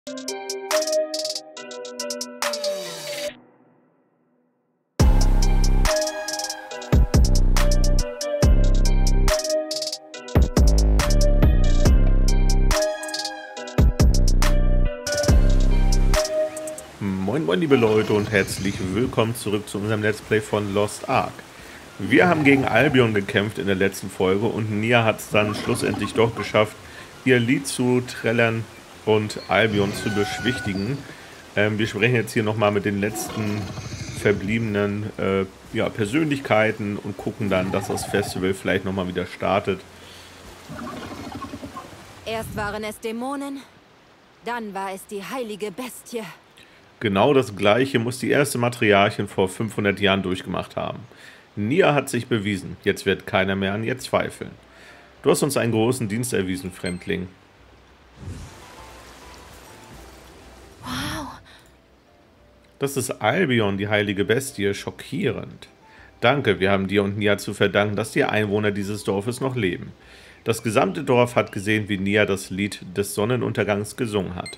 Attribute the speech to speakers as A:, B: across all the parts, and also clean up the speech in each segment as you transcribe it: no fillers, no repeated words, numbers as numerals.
A: Moin moin liebe Leute und herzlich willkommen zurück zu unserem Let's Play von Lost Ark. Wir haben gegen Albion gekämpft in der letzten Folge und Nia hat es dann schlussendlich doch geschafft, ihr Lied zu trällern und Albion zu beschwichtigen. Wir sprechen jetzt hier nochmal mit den letzten verbliebenen Persönlichkeiten und gucken dann, dass das Festival vielleicht nochmal wieder startet.
B: Erst waren es Dämonen, dann war es die heilige Bestie.
A: Genau das Gleiche muss die erste Matriarchin vor 500 Jahren durchgemacht haben. Nia hat sich bewiesen, jetzt wird keiner mehr an ihr zweifeln. Du hast uns einen großen Dienst erwiesen, Fremdling.
B: Wow.
A: Das ist Albion, die heilige Bestie, schockierend. Danke, wir haben dir und Nia zu verdanken, dass die Einwohner dieses Dorfes noch leben. Das gesamte Dorf hat gesehen, wie Nia das Lied des Sonnenuntergangs gesungen hat.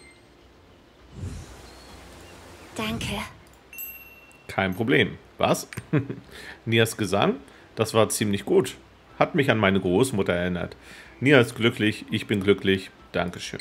B: Danke.
A: Kein Problem. Was? Nias Gesang? Das war ziemlich gut. Hat mich an meine Großmutter erinnert. Nia ist glücklich, ich bin glücklich. Dankeschön.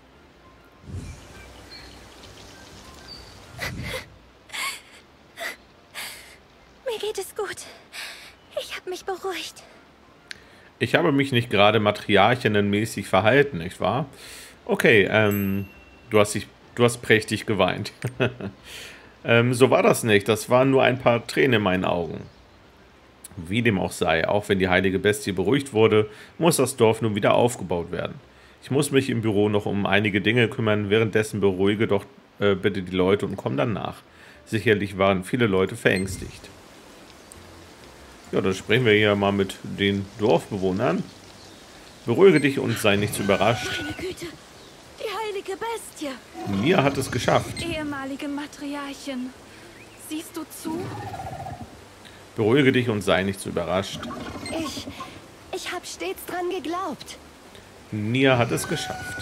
B: Mir geht es gut. Ich habe mich beruhigt.
A: Ich habe mich nicht gerade matriarchinnenmäßig verhalten, nicht wahr? Okay, du hast prächtig geweint. So war das nicht. Das waren nur ein paar Tränen in meinen Augen. Wie dem auch sei, auch wenn die heilige Bestie beruhigt wurde, muss das Dorf nun wieder aufgebaut werden. Ich muss mich im Büro noch um einige Dinge kümmern, währenddessen beruhige doch bitte die Leute und komm dann nach. Sicherlich waren viele Leute verängstigt. Ja, dann sprechen wir hier mal mit den Dorfbewohnern. Beruhige dich und sei nicht zu überrascht.
B: Meine Güte, die heilige Bestie.
A: Nia hat es geschafft.
B: Ehemalige Matriarchin, siehst du zu?
A: Beruhige dich und sei nicht zu überrascht.
B: Ich habe stets dran geglaubt.
A: Nia hat es geschafft.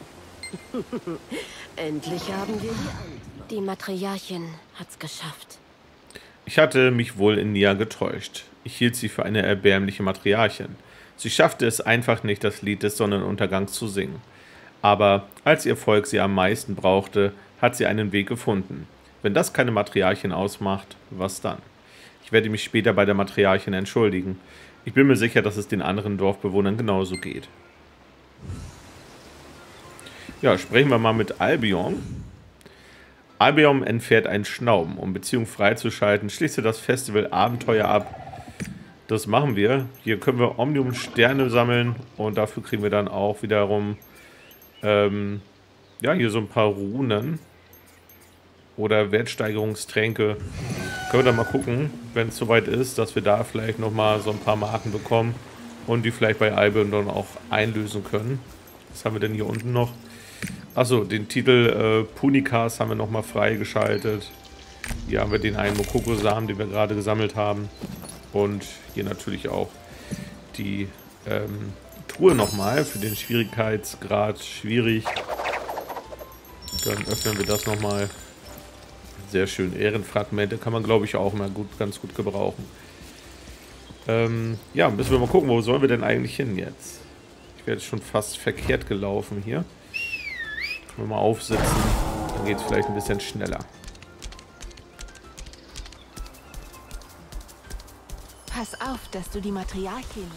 B: Endlich haben wir die Matriarchin hat's geschafft.
A: Ich hatte mich wohl in Nia getäuscht. Ich hielt sie für eine erbärmliche Matriarchin. Sie schaffte es einfach nicht, das Lied des Sonnenuntergangs zu singen. Aber als ihr Volk sie am meisten brauchte, hat sie einen Weg gefunden. Wenn das keine Matriarchin ausmacht, was dann? Ich werde mich später bei der Matriarchin entschuldigen. Ich bin mir sicher, dass es den anderen Dorfbewohnern genauso geht. Ja, sprechen wir mal mit Albion. Albion entfährt ein Schnauben, um Beziehung freizuschalten, schließt das Festival Abenteuer ab. Das machen wir. Hier können wir Omnium-Sterne sammeln und dafür kriegen wir dann auch wiederum hier so ein paar Runen oder Wertsteigerungstränke. Können wir dann mal gucken, wenn es soweit ist, dass wir da vielleicht nochmal so ein paar Marken bekommen und die vielleicht bei Albion dann auch einlösen können. Was haben wir denn hier unten noch? Achso, den Titel Punikas haben wir nochmal freigeschaltet. Hier haben wir den einen Mokoko-Samen, den wir gerade gesammelt haben. Und hier natürlich auch die Truhe nochmal für den Schwierigkeitsgrad schwierig. Dann öffnen wir das nochmal. Sehr schön. Ehrenfragmente kann man, glaube ich, auch mal ganz gut gebrauchen. Ja, müssen wir mal gucken, wo sollen wir denn eigentlich hin jetzt? Ich werde schon fast verkehrt gelaufen hier. Können wir mal aufsitzen, dann geht es vielleicht ein bisschen schneller.
B: Pass auf, dass du die Matriarchin...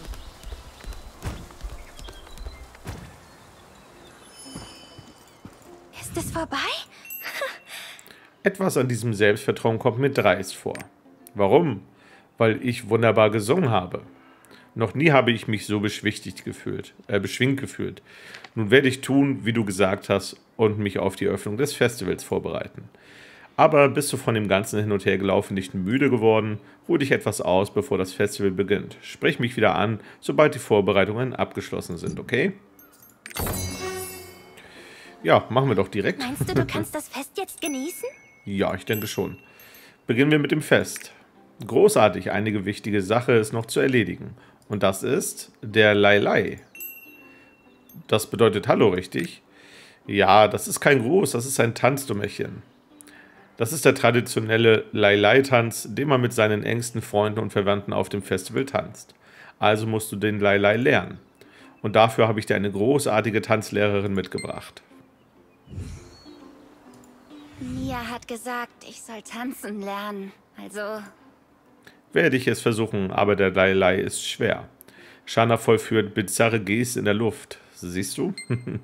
B: Ist es vorbei?
A: Etwas an diesem Selbstvertrauen kommt mir dreist vor. Warum? Weil ich wunderbar gesungen habe. Noch nie habe ich mich so beschwingt gefühlt. Nun werde ich tun, wie du gesagt hast, und mich auf die Öffnung des Festivals vorbereiten. Aber bist du von dem ganzen Hin- und Hergelaufen nicht müde geworden? Ruh dich etwas aus, bevor das Festival beginnt. Sprich mich wieder an, sobald die Vorbereitungen abgeschlossen sind, okay? Ja, machen wir doch direkt.
B: Meinst du, du kannst das Fest jetzt genießen?
A: Ja, ich denke schon. Beginnen wir mit dem Fest. Großartig, einige wichtige Sache ist noch zu erledigen. Und das ist der Lailai. Das bedeutet Hallo, richtig? Ja, das ist kein Gruß, das ist ein Tanzdummerchen. Das ist der traditionelle Lai-Lai-Tanz, den man mit seinen engsten Freunden und Verwandten auf dem Festival tanzt. Also musst du den Lai-Lai lernen. Und dafür habe ich dir eine großartige Tanzlehrerin mitgebracht.
B: Mia hat gesagt, ich soll tanzen lernen. Also...
A: Werde ich es versuchen, aber der Lai-Lai ist schwer. Shana vollführt bizarre Gesten in der Luft. Siehst du?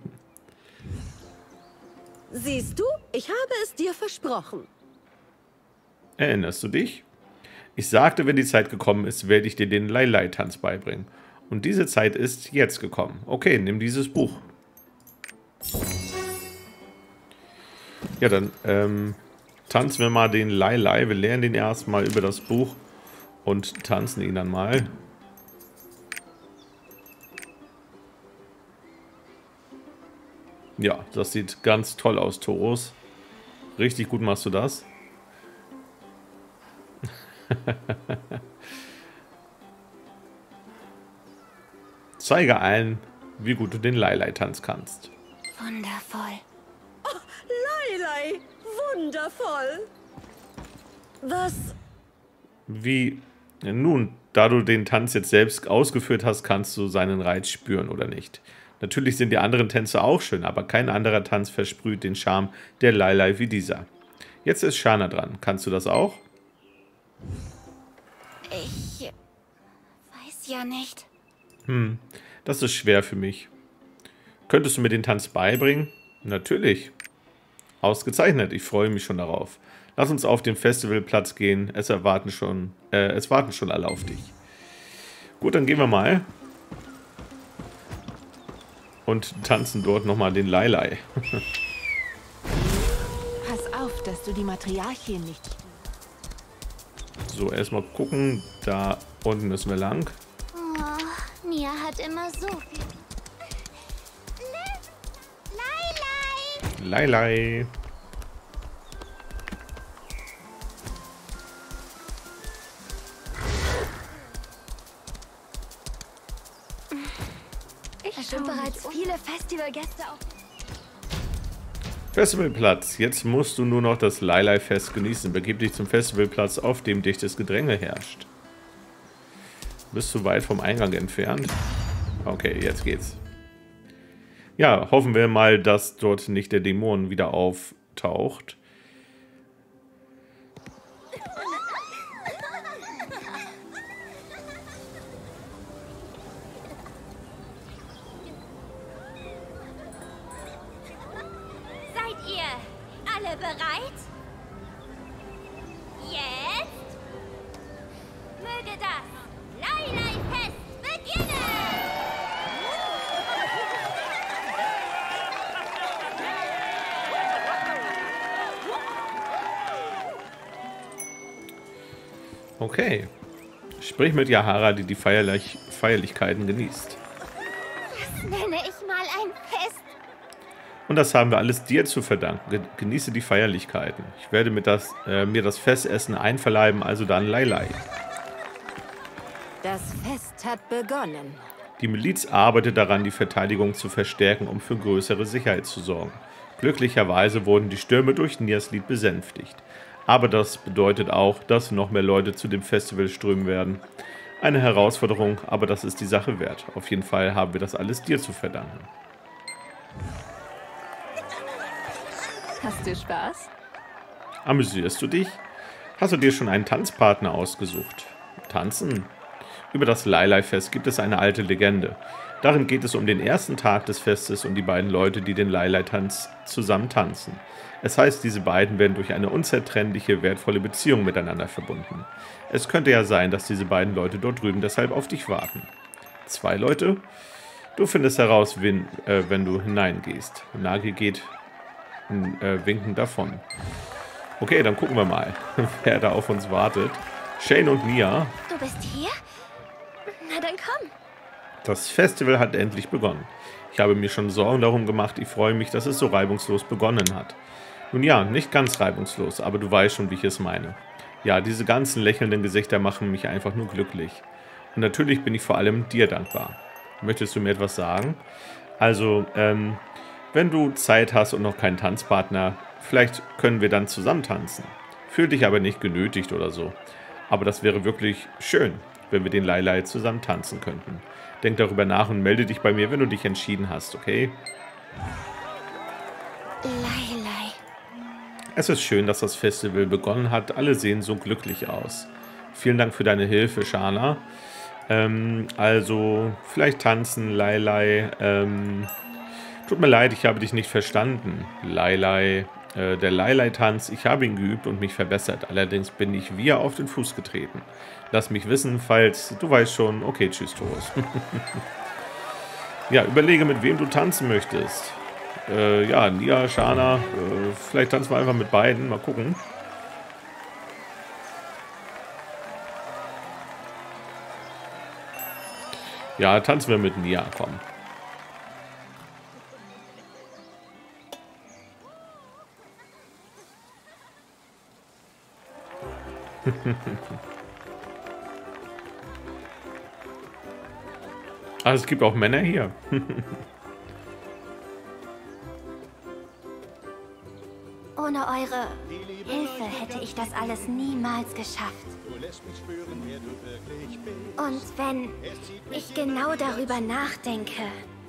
C: Siehst du, ich habe es dir versprochen.
A: Erinnerst du dich? Ich sagte, wenn die Zeit gekommen ist, werde ich dir den Lai-Lai-Tanz beibringen. Und diese Zeit ist jetzt gekommen. Okay, nimm dieses Buch. Ja, dann tanzen wir mal den Lai-Lai. Wir lernen den erstmal über das Buch und tanzen ihn dann mal. Ja, das sieht ganz toll aus, Toros. Richtig gut machst du das. Zeige allen, wie gut du den Lai-Lai-Tanz kannst.
B: Wundervoll.
C: Lai, wundervoll. Was?
A: Wie? Nun, da du den Tanz jetzt selbst ausgeführt hast, kannst du seinen Reiz spüren oder nicht. Natürlich sind die anderen Tänze auch schön, aber kein anderer Tanz versprüht den Charme der Lai-Lai wie dieser. Jetzt ist Shana dran. Kannst du das auch?
B: Ich weiß ja nicht.
A: Das ist schwer für mich. Könntest du mir den Tanz beibringen? Natürlich. Ausgezeichnet, ich freue mich schon darauf. Lass uns auf den Festivalplatz gehen. Es warten schon alle auf dich. Gut, dann gehen wir mal. Und tanzen dort nochmal den Lai-Lai.
D: Pass auf, dass du die Matriarchin nicht...
A: So, erstmal gucken. Da unten müssen wir lang.
B: Oh, Mia hat immer so viel... Lai!
A: Lai-Lai.
B: Es sind bereits viele Festivalgäste auf...
A: Festivalplatz. Jetzt musst du nur noch das Lai-Lai-Fest genießen. Begib dich zum Festivalplatz, auf dem dichtes Gedränge herrscht. Bist du weit vom Eingang entfernt? Okay, jetzt geht's. Ja, hoffen wir mal, dass dort nicht der Dämon wieder auftaucht.
B: Seid ihr alle bereit? Jetzt möge das Lai-Lai-Fest beginnen!
A: Okay. Sprich mit Yahara, die Feierlichkeiten genießt.
B: Das nenne ich mal ein Fest.
A: Und das haben wir alles dir zu verdanken. Genieße die Feierlichkeiten. Ich werde mir das Festessen einverleiben, also dann Lai-Lai.
B: Das Fest hat begonnen.
A: Die Miliz arbeitet daran, die Verteidigung zu verstärken, um für größere Sicherheit zu sorgen. Glücklicherweise wurden die Stürme durch Nias Lied besänftigt. Aber das bedeutet auch, dass noch mehr Leute zu dem Festival strömen werden. Eine Herausforderung, aber das ist die Sache wert. Auf jeden Fall haben wir das alles dir zu verdanken.
D: Hast du Spaß?
A: Amüsierst du dich? Hast du dir schon einen Tanzpartner ausgesucht? Tanzen? Über das Lai-Lai-Fest gibt es eine alte Legende. Darin geht es um den ersten Tag des Festes und die beiden Leute, die den Lai-Lai-Tanz zusammen tanzen. Es heißt, diese beiden werden durch eine unzertrennliche, wertvolle Beziehung miteinander verbunden. Es könnte ja sein, dass diese beiden Leute dort drüben deshalb auf dich warten. 2 Leute? Du findest heraus, wenn du hineingehst. Nagi geht winkend davon. Okay, dann gucken wir mal, wer da auf uns wartet. Shane und Nia.
B: Du bist hier? Na dann komm.
A: Das Festival hat endlich begonnen. Ich habe mir schon Sorgen darum gemacht. Ich freue mich, dass es so reibungslos begonnen hat. Nun ja, nicht ganz reibungslos, aber du weißt schon, wie ich es meine. Ja, diese ganzen lächelnden Gesichter machen mich einfach nur glücklich. Und natürlich bin ich vor allem dir dankbar. Möchtest du mir etwas sagen? Also, Wenn du Zeit hast und noch keinen Tanzpartner, vielleicht können wir dann zusammen tanzen. Fühl dich aber nicht genötigt oder so. Aber das wäre wirklich schön, wenn wir den Lailai zusammen tanzen könnten. Denk darüber nach und melde dich bei mir, wenn du dich entschieden hast, okay?
B: Lailai.
A: Es ist schön, dass das Festival begonnen hat. Alle sehen so glücklich aus. Vielen Dank für deine Hilfe, Shana. Also, vielleicht tanzen, Lailai. Tut mir leid, ich habe dich nicht verstanden. Lailai, der Lailai-Tanz, ich habe ihn geübt und mich verbessert. Allerdings bin ich wie auf den Fuß getreten. Lass mich wissen, falls du weißt schon. Okay, tschüss, Taurus. Ja, überlege, mit wem du tanzen möchtest. Ja, Nia, Shana, vielleicht tanzen wir einfach mit beiden. Mal gucken. Ja, tanzen wir mit Nia, komm. Ah, es gibt auch Männer hier.
B: Ohne eure Hilfe hätte ich das alles niemals geschafft. Und wenn ich genau darüber nachdenke,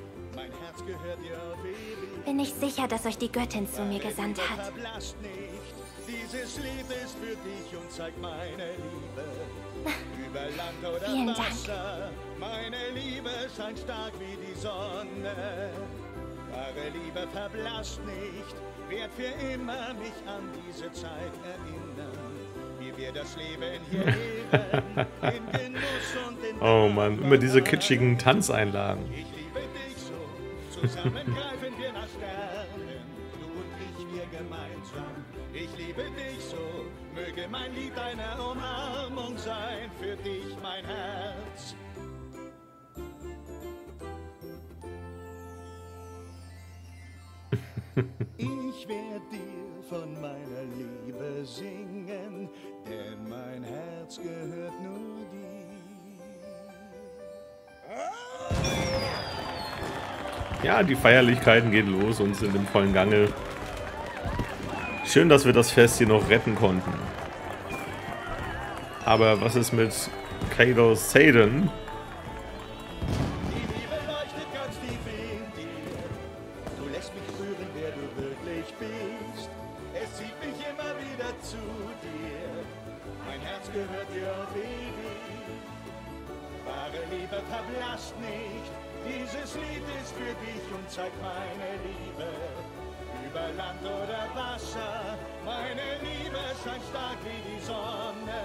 B: bin ich sicher, dass euch die Göttin zu mir gesandt hat.
E: Dieses Lied ist für dich und zeigt meine Liebe. Über Land oder
B: Vielen Dank.
E: Wasser. Meine Liebe scheint stark wie die Sonne. Wahre Liebe verblasst nicht, wird für immer mich an diese Zeit erinnern. Wie wir das Leben hier leben, in Genuss und in
A: Oh Mann, immer diese kitschigen Tanzeinlagen.
E: Ich liebe dich so, zusammen greifen wir nach Sternen, du und ich, wir gemeinsam. Ich liebe dich so, möge mein Lied eine Umarmung sein, für dich mein Herz. Ich werde dir von meiner Liebe singen, denn mein Herz gehört nur dir.
A: Ja, die Feierlichkeiten gehen los und sind im vollen Gange. Schön, dass wir das Fest hier noch retten konnten. Aber was ist mit Kato Saden?
E: Die Liebe leuchtet ganz tief in dir. Du lässt mich spüren, wer du wirklich bist. Es zieht mich immer wieder zu dir. Mein Herz gehört dir auf ewig. Wahre Liebe verblasst nicht. Dieses Lied ist für dich und zeigt meine Liebe. Über Land oder Wasser, meine Liebe scheint stark wie die Sonne.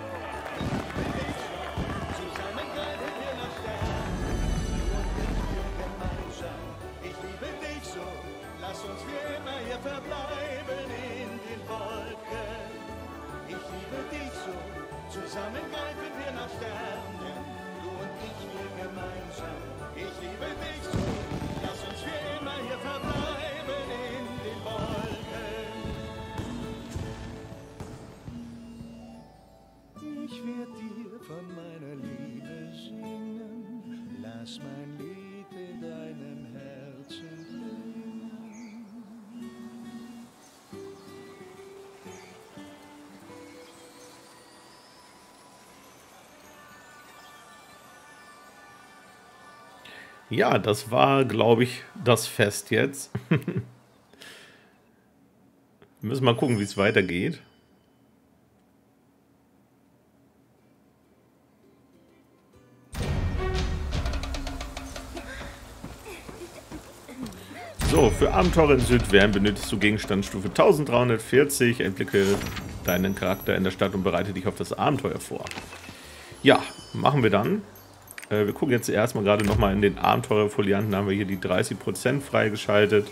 E: Zusammen greifen wir nach Sternen, du und ich, wir gemeinsam. Ich liebe dich so, lass uns für immer hier verbleiben in den Wolken. Ich liebe dich so, zusammen greifen wir nach Sternen, du und ich, wir gemeinsam. Ich liebe dich so, lass uns für immer hier verbleiben in den Wolken. Ich werde dir von meiner Liebe singen, lass mein Lied in deinem Herzen klingen.
A: Ja, das war, glaube ich, das Fest jetzt. Wir müssen mal gucken, wie es weitergeht. So, für Abenteuer in Südwern benötigst du Gegenstandsstufe 1340. Entwickle deinen Charakter in der Stadt und bereite dich auf das Abenteuer vor. Ja, machen wir dann. Wir gucken jetzt erstmal gerade nochmal in den Abenteuerfolianten. Da haben wir hier die 30% freigeschaltet.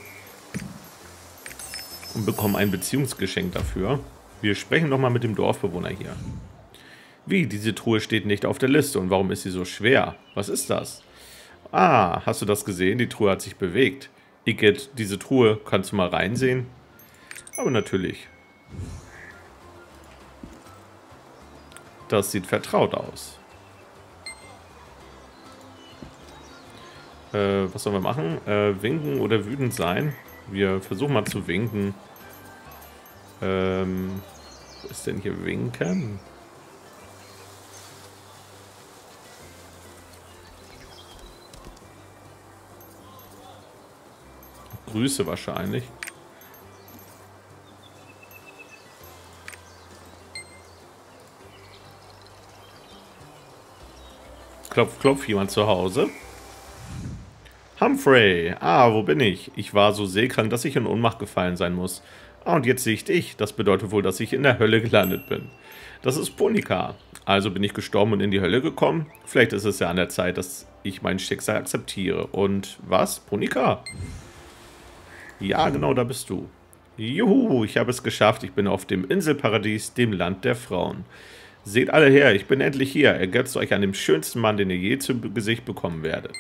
A: Und bekommen ein Beziehungsgeschenk dafür. Wir sprechen nochmal mit dem Dorfbewohner hier. Wie, diese Truhe steht nicht auf der Liste und warum ist sie so schwer? Was ist das? Ah, hast du das gesehen? Die Truhe hat sich bewegt. Igitt, diese Truhe, kannst du mal reinsehen? Aber natürlich. Das sieht vertraut aus. Was sollen wir machen? Winken oder wütend sein? Wir versuchen mal zu winken. Wo ist denn hier winken? Grüße wahrscheinlich. Klopf, klopf, jemand zu Hause? Humphrey! Ah, wo bin ich? Ich war so seekrank, dass ich in Ohnmacht gefallen sein muss. Ah, und jetzt sehe ich dich. Das bedeutet wohl, dass ich in der Hölle gelandet bin. Das ist Punika. Also bin ich gestorben und in die Hölle gekommen? Vielleicht ist es ja an der Zeit, dass ich mein Schicksal akzeptiere. Und was? Punika? Ja, genau, da bist du. Juhu, ich habe es geschafft. Ich bin auf dem Inselparadies, dem Land der Frauen. Seht alle her, ich bin endlich hier. Ergötzt euch an dem schönsten Mann, den ihr je zu Gesicht bekommen werdet.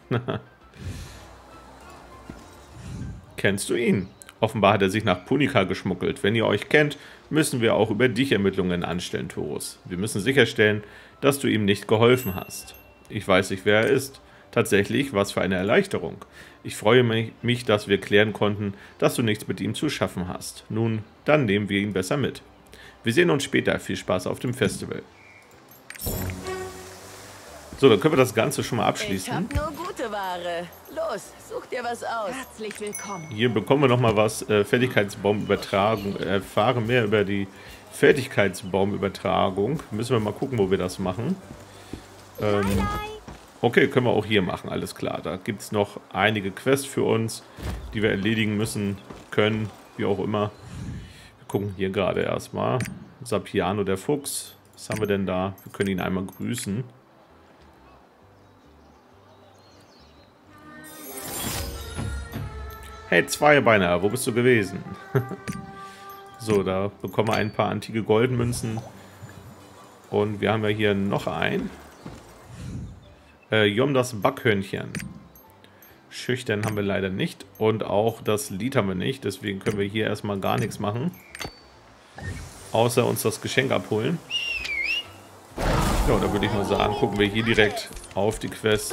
A: Kennst du ihn? Offenbar hat er sich nach Punika geschmuggelt. Wenn ihr euch kennt, müssen wir auch über dich Ermittlungen anstellen, Taurus. Wir müssen sicherstellen, dass du ihm nicht geholfen hast. Ich weiß nicht, wer er ist. Tatsächlich, was für eine Erleichterung. Ich freue mich, dass wir klären konnten, dass du nichts mit ihm zu schaffen hast. Nun, dann nehmen wir ihn besser mit. Wir sehen uns später. Viel Spaß auf dem Festival. So, dann können wir das Ganze schon mal abschließen.
C: Ich hab nur gute Ware. Los, such dir was aus.
D: Herzlich willkommen.
A: Hier bekommen wir nochmal was. Fertigkeitsbaumübertragung. Erfahre mehr über die Fertigkeitsbaumübertragung. Müssen wir mal gucken, wo wir das machen. Okay, können wir auch hier machen. Alles klar. Da gibt es noch einige Quests für uns, die wir erledigen müssen, können, wie auch immer. Wir gucken hier gerade erstmal. Sapiano, der Fuchs. Was haben wir denn da? Wir können ihn einmal grüßen. Hey, Zweibeiner, wo bist du gewesen? So, da bekommen wir ein paar antike Goldmünzen. Und wir haben ja hier noch ein. Jom, das Backhörnchen. Schüchtern haben wir leider nicht. Und auch das Lied haben wir nicht. Deswegen können wir hier erstmal gar nichts machen. Außer uns das Geschenk abholen. Ja, da würde ich mal sagen, gucken wir hier direkt auf die Quest.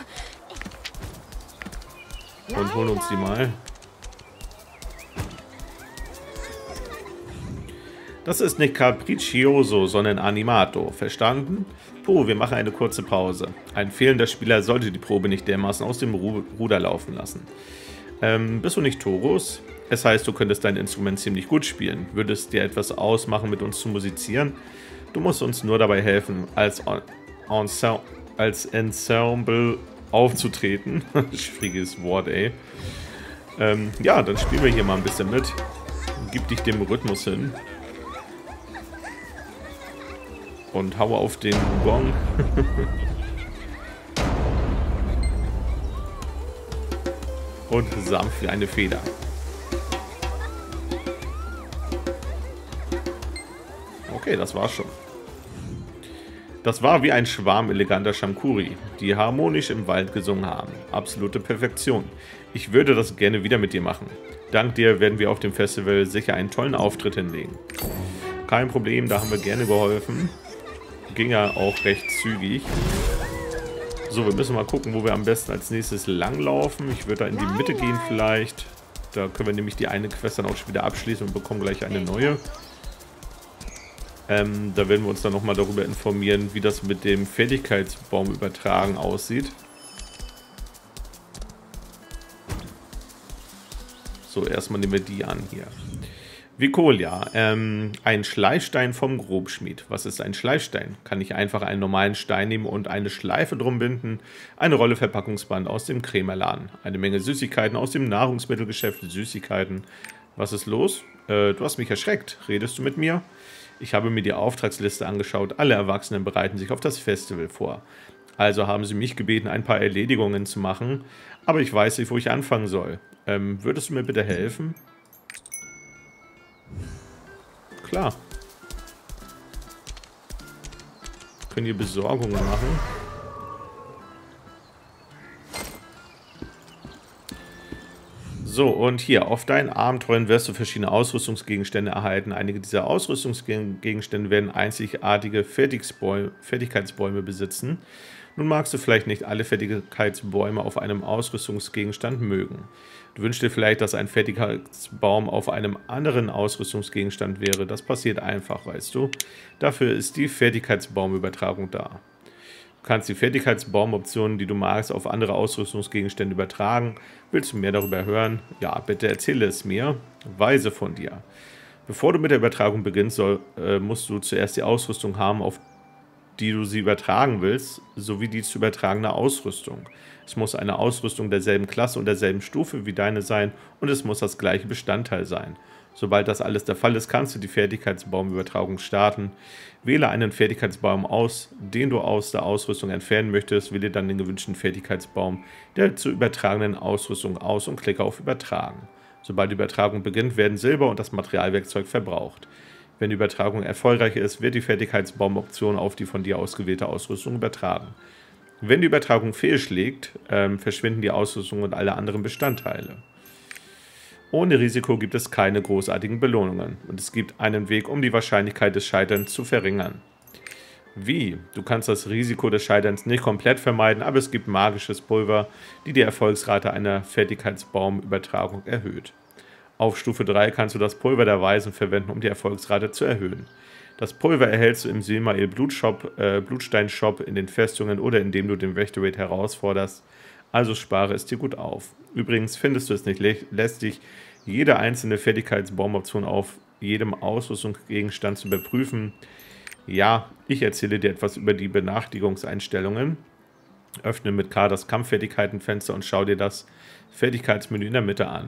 A: Und holen uns die mal. Das ist nicht Capriccioso, sondern Animato. Verstanden? Puh, wir machen eine kurze Pause. Ein fehlender Spieler sollte die Probe nicht dermaßen aus dem Ruder laufen lassen. Bist du nicht Taurus? Es heißt, du könntest dein Instrument ziemlich gut spielen. Würdest dir etwas ausmachen, mit uns zu musizieren? Du musst uns nur dabei helfen, als Ensemble aufzutreten. Schwieriges Wort, ey. Ja, dann spielen wir hier mal ein bisschen mit. Gib dich dem Rhythmus hin. Und hau auf den Gong. Und sanft wie eine Feder. Okay, das war's schon. Das war wie ein Schwarm eleganter Shamkuri, die harmonisch im Wald gesungen haben. Absolute Perfektion. Ich würde das gerne wieder mit dir machen. Dank dir werden wir auf dem Festival sicher einen tollen Auftritt hinlegen. Kein Problem, da haben wir gerne geholfen. Ging ja auch recht zügig. So, wir müssen mal gucken, wo wir am besten als nächstes langlaufen. Ich würde da in die Mitte gehen vielleicht. Da können wir nämlich die eine Quest dann auch schon wieder abschließen und bekommen gleich eine neue. Da werden wir uns dann nochmal darüber informieren, wie das mit dem Fertigkeitsbaum übertragen aussieht. So, erstmal nehmen wir die an hier. Vikolia, ein Schleifstein vom Grobschmied. Was ist ein Schleifstein? Kann ich einfach einen normalen Stein nehmen und eine Schleife drum binden? Eine Rolle Verpackungsband aus dem Krämerladen. Eine Menge Süßigkeiten aus dem Nahrungsmittelgeschäft. Süßigkeiten. Was ist los? Du hast mich erschreckt. Redest du mit mir? Ich habe mir die Auftragsliste angeschaut. Alle Erwachsenen bereiten sich auf das Festival vor. Also haben sie mich gebeten, ein paar Erledigungen zu machen. Aber ich weiß nicht, wo ich anfangen soll. Würdest du mir bitte helfen? Klar. Können hier Besorgungen machen. So, und hier, auf deinen Abenteuern wirst du verschiedene Ausrüstungsgegenstände erhalten. Einige dieser Ausrüstungsgegenstände werden einzigartige Fertigkeitsbäume besitzen. Nun magst du vielleicht nicht alle Fertigkeitsbäume auf einem Ausrüstungsgegenstand mögen. Du wünschst dir vielleicht, dass ein Fertigkeitsbaum auf einem anderen Ausrüstungsgegenstand wäre. Das passiert einfach, weißt du. Dafür ist die Fertigkeitsbaumübertragung da. Du kannst die Fertigkeitsbaumoptionen, die du magst, auf andere Ausrüstungsgegenstände übertragen. Willst du mehr darüber hören? Ja, bitte erzähle es mir. Weise von dir. Bevor du mit der Übertragung beginnst, musst du zuerst die Ausrüstung haben, auf die du sie übertragen willst, sowie die zu übertragene Ausrüstung. Es muss eine Ausrüstung derselben Klasse und derselben Stufe wie deine sein und es muss das gleiche Bestandteil sein. Sobald das alles der Fall ist, kannst du die Fertigkeitsbaumübertragung starten. Wähle einen Fertigkeitsbaum aus, den du aus der Ausrüstung entfernen möchtest, wähle dann den gewünschten Fertigkeitsbaum der zu übertragenen Ausrüstung aus und klicke auf Übertragen. Sobald die Übertragung beginnt, werden Silber und das Materialwerkzeug verbraucht. Wenn die Übertragung erfolgreich ist, wird die Fertigkeitsbaumoption auf die von dir ausgewählte Ausrüstung übertragen. Wenn die Übertragung fehlschlägt, verschwinden die Ausrüstung und alle anderen Bestandteile. Ohne Risiko gibt es keine großartigen Belohnungen und es gibt einen Weg, um die Wahrscheinlichkeit des Scheiterns zu verringern. Wie? Du kannst das Risiko des Scheiterns nicht komplett vermeiden, aber es gibt magisches Pulver, die Erfolgsrate einer Fertigkeitsbaumübertragung erhöht. Auf Stufe 3 kannst du das Pulver der Weisen verwenden, um die Erfolgsrate zu erhöhen. Das Pulver erhältst du im Silmaril Blutstein-Shop in den Festungen oder indem du den Wächter-Raid herausforderst, also spare es dir gut auf. Übrigens findest du es nicht lästig, jede einzelne Fertigkeitsbaumoption auf jedem Ausrüstungsgegenstand zu überprüfen. Ja, ich erzähle dir etwas über die Benachrichtigungseinstellungen. Öffne mit K das Kampffertigkeitenfenster und schau dir das Fertigkeitsmenü in der Mitte an.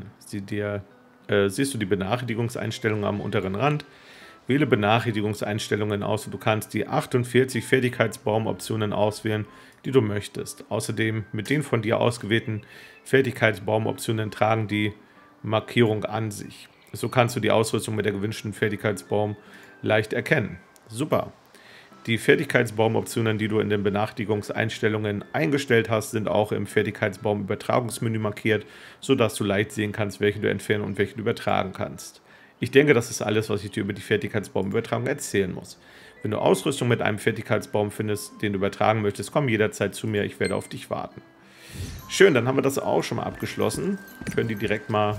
A: Siehst du die Benachrichtigungseinstellungen am unteren Rand? Wähle Benachrichtigungseinstellungen aus und du kannst die 48 Fertigkeitsbaumoptionen auswählen, die du möchtest. Außerdem mit den von dir ausgewählten Fertigkeitsbaumoptionen tragen die Markierung an sich. So kannst du die Ausrüstung mit der gewünschten Fertigkeitsbaum leicht erkennen. Super! Die Fertigkeitsbaumoptionen, die du in den Benachrichtigungseinstellungen eingestellt hast, sind auch im Fertigkeitsbaum-Übertragungsmenü markiert, sodass du leicht sehen kannst, welche du entfernen und welche du übertragen kannst. Ich denke, das ist alles, was ich dir über die Fertigkeitsbaumübertragung erzählen muss. Wenn du Ausrüstung mit einem Fertigkeitsbaum findest, den du übertragen möchtest, komm jederzeit zu mir, ich werde auf dich warten. Schön, dann haben wir das auch schon mal abgeschlossen. Wir können die direkt mal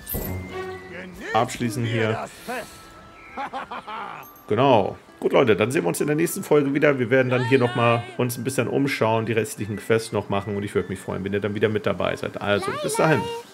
A: abschließen hier. Genau. Gut, Leute, dann sehen wir uns in der nächsten Folge wieder. Wir werden dann hier nochmal uns ein bisschen umschauen, die restlichen Quests noch machen und ich würde mich freuen, wenn ihr dann wieder mit dabei seid. Also, bis dahin.